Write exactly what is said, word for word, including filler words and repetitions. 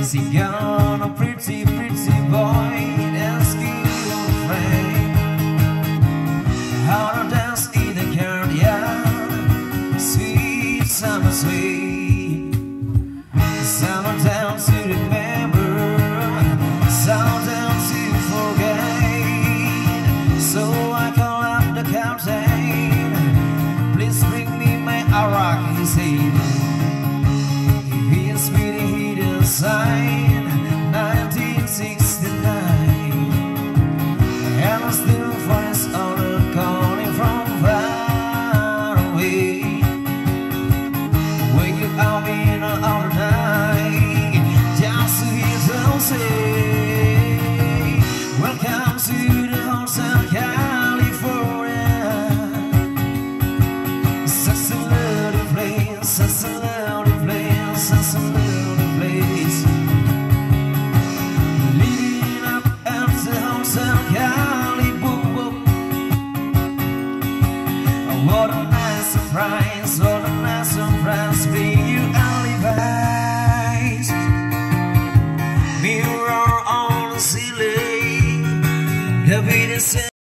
She got a pretty, pretty boy, asking your friend how to dance in the courtyard. Sweet summer sweet, summer down to remember, summer down to forget. So I call up the captain, please bring me my arak, he said. He is really hidden sign, nineteen sixty-nine, and I'm still for his honor calling from far away. Wake you up in an hour night, just to hear them say, welcome to the Hotel California. Such a lovely place, such a lovely place, such a lovely place. Living up at the Hotel California. What a nice surprise, what a nice surprise, bring you alibis. Mirror on the ceiling, the beat is